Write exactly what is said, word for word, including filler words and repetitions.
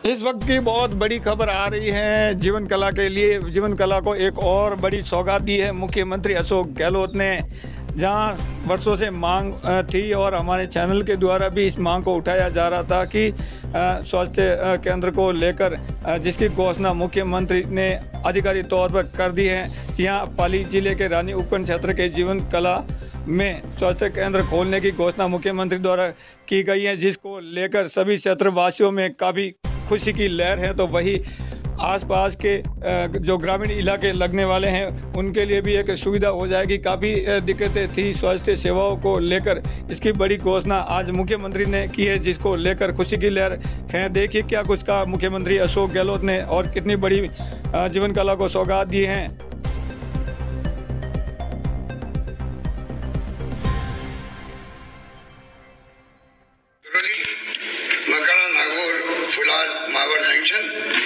इस वक्त की बहुत बड़ी खबर आ रही है जीवन कला के लिए। जीवन कला को एक और बड़ी सौगात दी है मुख्यमंत्री अशोक गहलोत ने, जहां वर्षों से मांग थी और हमारे चैनल के द्वारा भी इस मांग को उठाया जा रहा था कि स्वास्थ्य केंद्र को लेकर, जिसकी घोषणा मुख्यमंत्री ने आधिकारिक तौर पर कर दी है। यहाँ पाली जिले के रानी उपखंड क्षेत्र के जीवन कला में स्वास्थ्य केंद्र खोलने की घोषणा मुख्यमंत्री द्वारा की गई है, जिसको लेकर सभी क्षेत्रवासियों में काफ़ी खुशी की लहर है। तो वही आसपास के जो ग्रामीण इलाके लगने वाले हैं उनके लिए भी एक सुविधा हो जाएगी। काफ़ी दिक्कतें थी स्वास्थ्य सेवाओं को लेकर, इसकी बड़ी घोषणा आज मुख्यमंत्री ने की है, जिसको लेकर खुशी की लहर है। देखिए क्या कुछ कहा मुख्यमंत्री अशोक गहलोत ने और कितनी बड़ी जीवन कला को सौगात दी है। मकाना नागौर फुलाल मावर जंक्शन